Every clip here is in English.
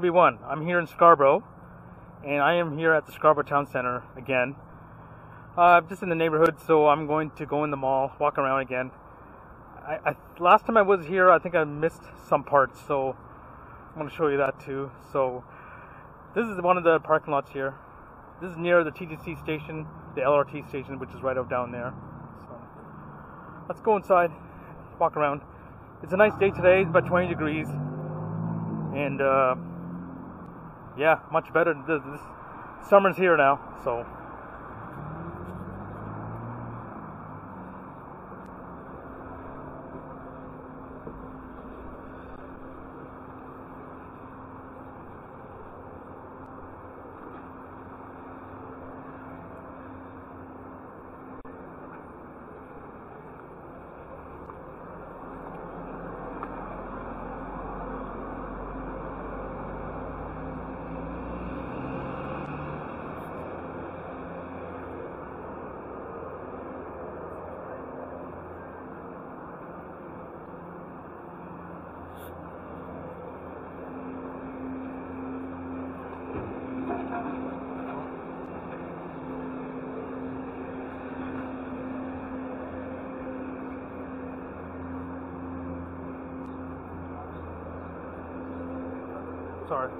everyone. I'm here in Scarborough, and I am here at the Scarborough Town Center again. Just in the neighborhood, so I'm going to go in the mall, walk around again. Last time I was here, I think I missed some parts, so I'm going to show you that too. So this is one of the parking lots here. This is near the TTC station, the LRT station, which is right out down there. So let's go inside, walk around. It's a nice day today, it's about 20 degrees. And yeah, much better. This summer's here now, so. Sorry.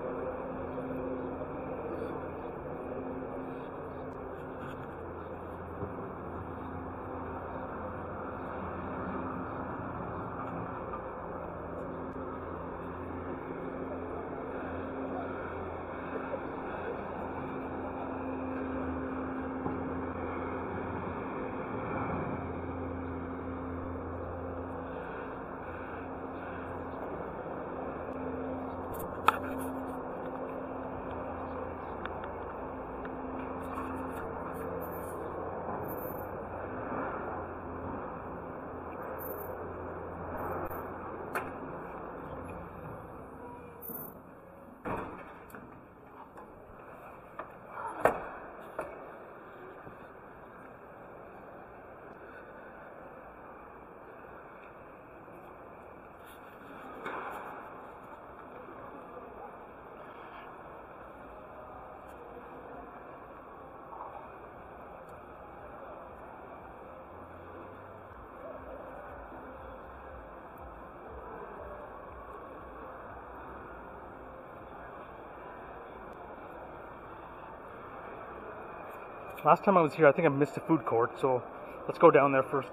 Last time I was here, I think I missed the food court, so let's go down there first.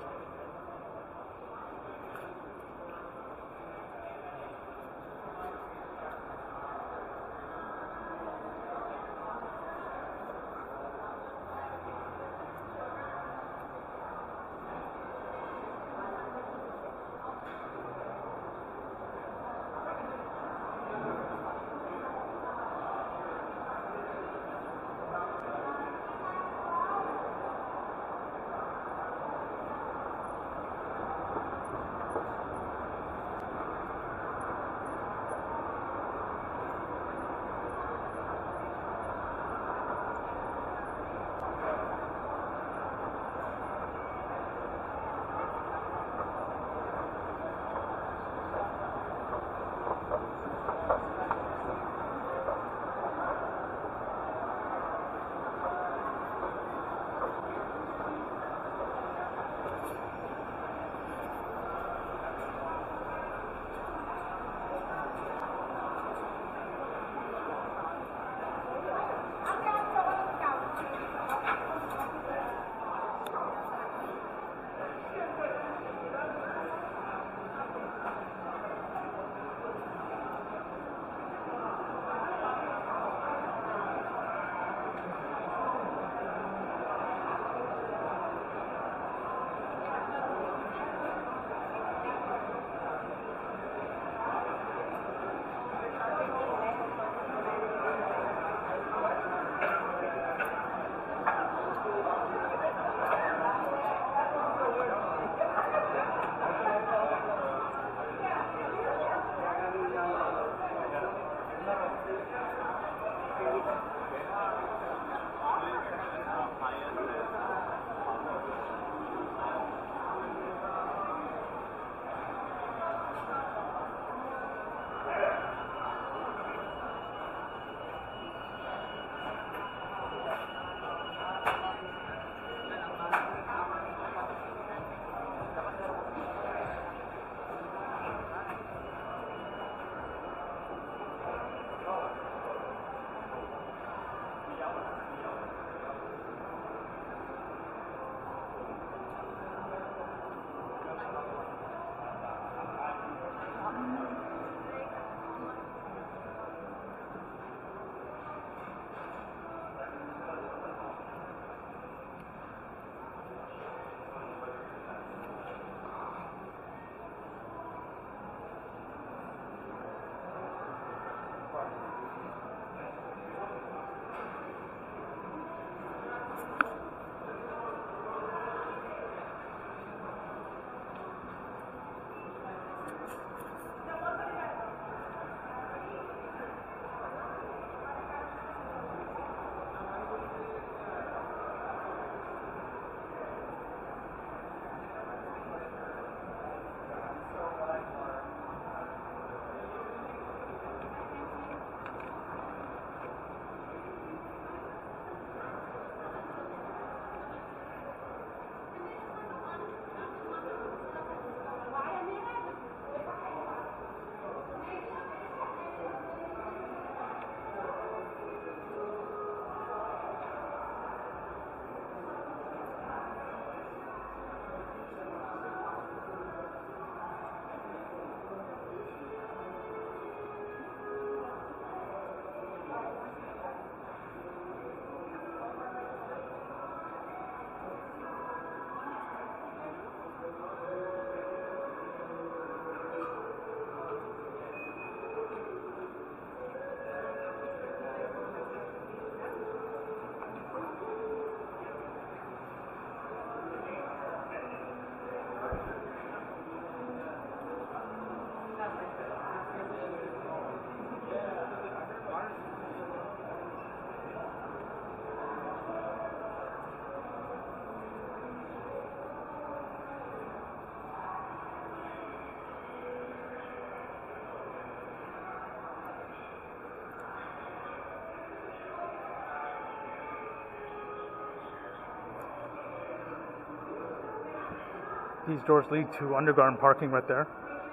These doors lead to underground parking right there.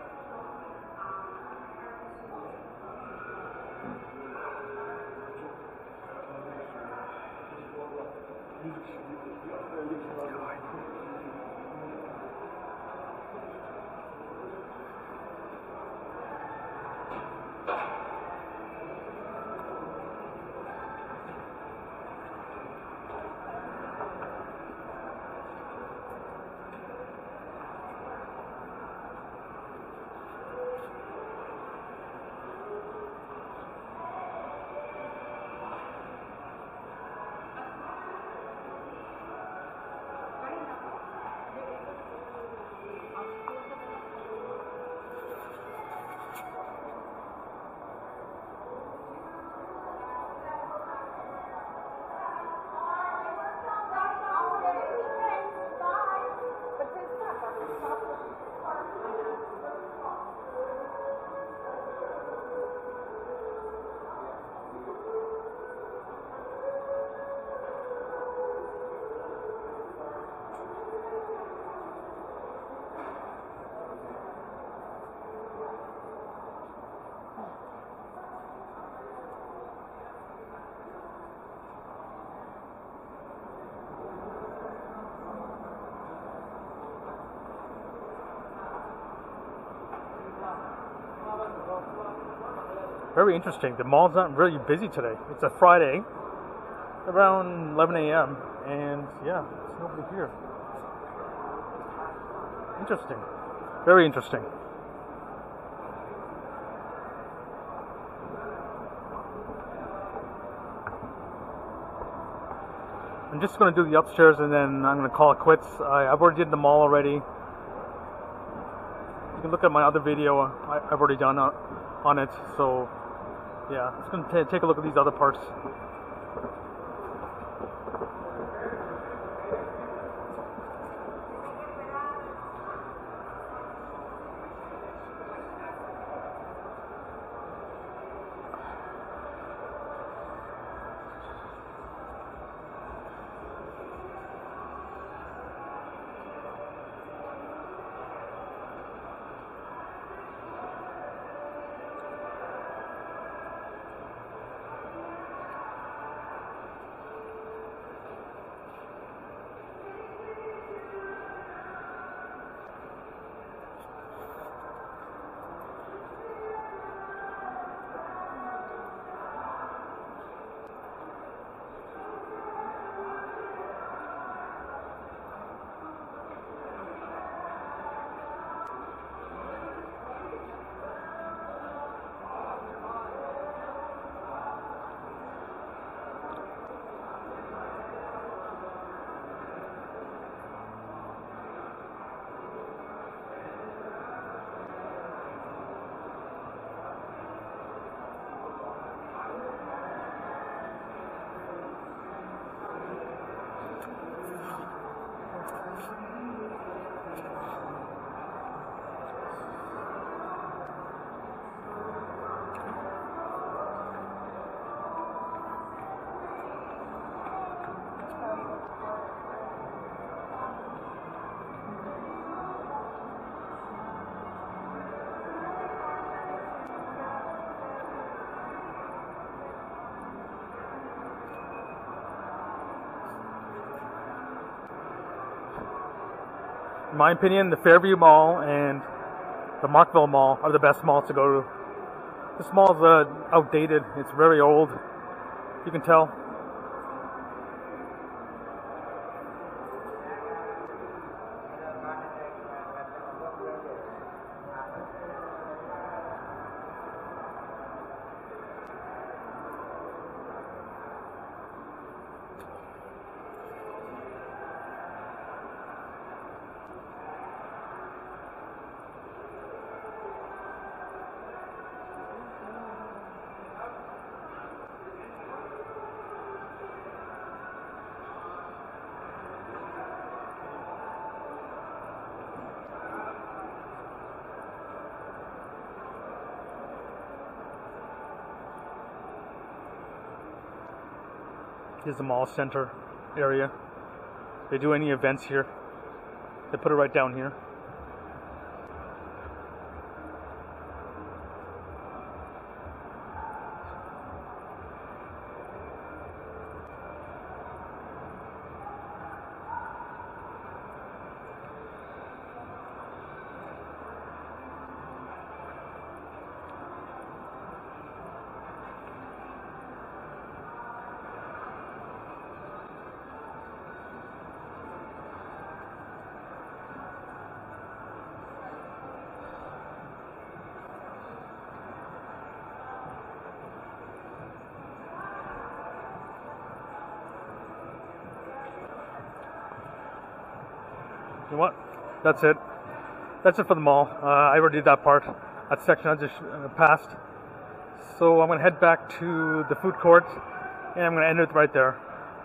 Very interesting. The mall's not really busy today. It's a Friday, around 11 a.m. and yeah, there's nobody here. Interesting. Very interesting. I'm just going to do the upstairs and then I'm going to call it quits. I've already did the mall already. You can look at my other video I've already done on it. So yeah, it's going to take a look at these other parts. In my opinion, the Fairview Mall and the Markville Mall are the best malls to go to. This mall's outdated. It's very old. You can tell. Here's the mall center area. They do any events here. They put it right down here. You know what? That's it. That's it for the mall. I already did that part. That section I just passed. So I'm going to head back to the food court and I'm going to end it right there.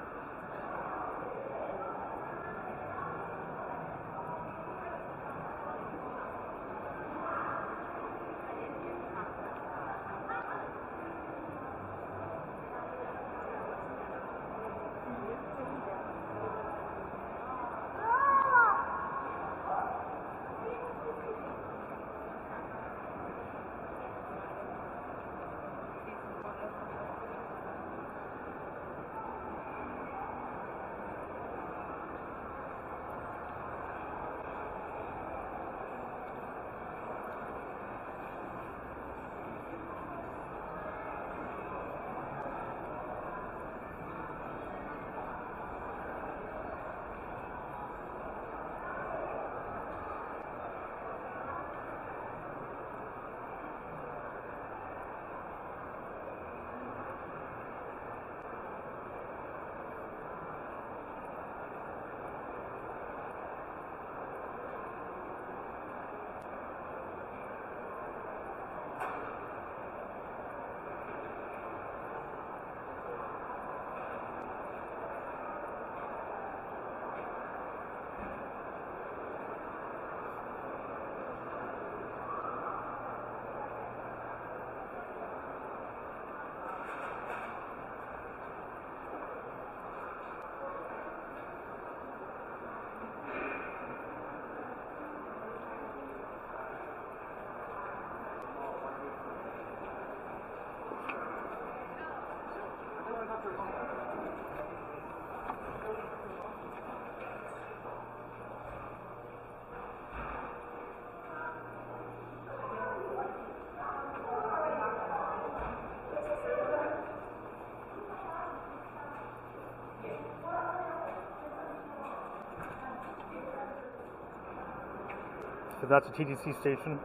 So that's a TTC station.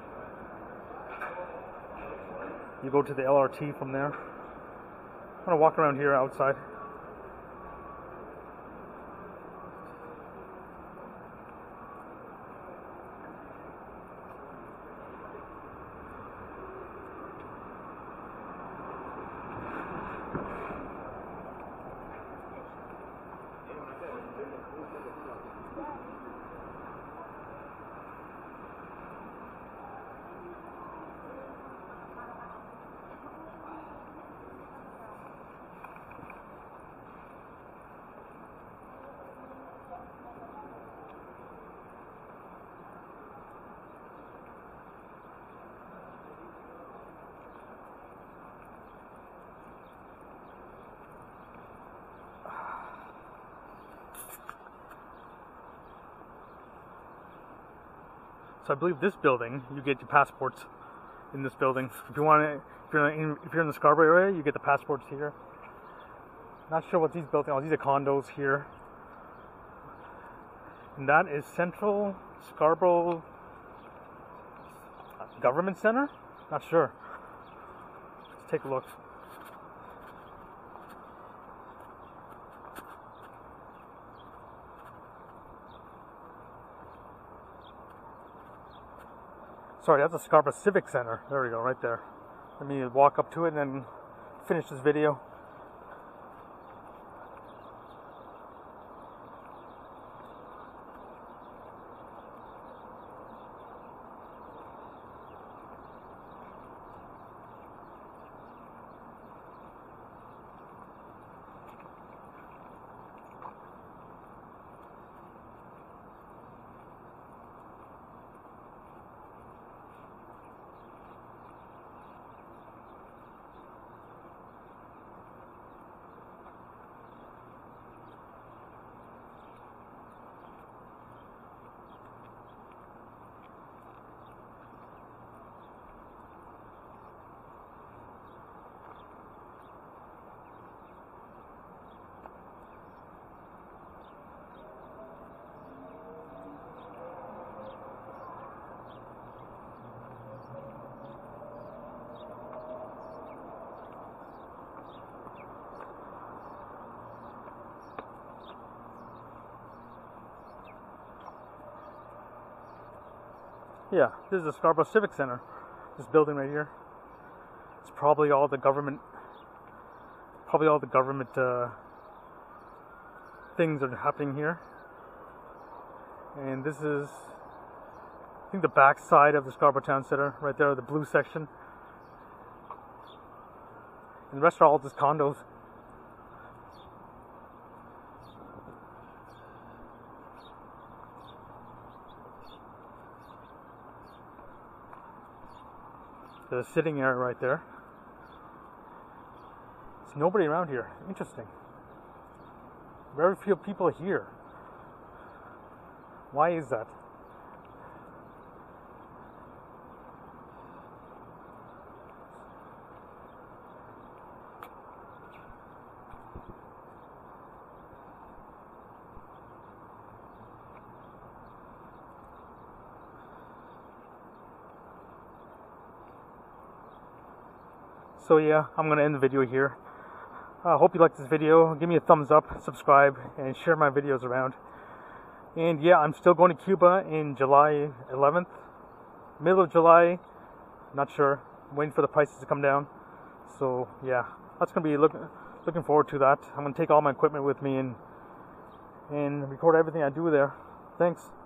You go to the LRT from there. I'm gonna walk around here outside. So I believe this building, you get your passports in this building. If you want to, if you're in the Scarborough area, you get the passports here. Not sure what these buildings are. These are condos here. And that is Central Scarborough Government Center? Not sure. Let's take a look. Sorry, that's the Scarborough Civic Center. There we go, right there. Let me walk up to it and then finish this video. Yeah, this is the Scarborough Civic Center. This building right here. It's probably all the government. Things are happening here. And this is, I think, the back side of the Scarborough Town Center, right there, the blue section. And the rest are all just condos. The sitting area right there. There's nobody around here. Interesting. Very few people here. Why is that? So yeah, I'm going to end the video here. I hope you liked this video. Give me a thumbs up, subscribe, and share my videos around. And yeah, I'm still going to Cuba in July 11th. Middle of July, not sure. I'm waiting for the prices to come down. So yeah, that's going to be looking forward to that. I'm going to take all my equipment with me and record everything I do there. Thanks.